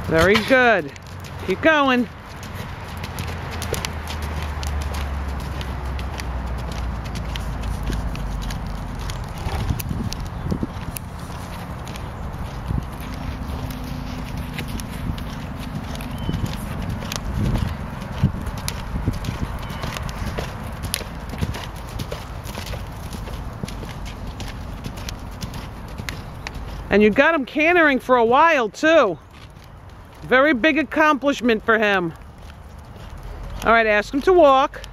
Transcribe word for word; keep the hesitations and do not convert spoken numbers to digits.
Very good. Keep going. And you got him cantering for a while too. Very big accomplishment for him. All right, ask him to walk.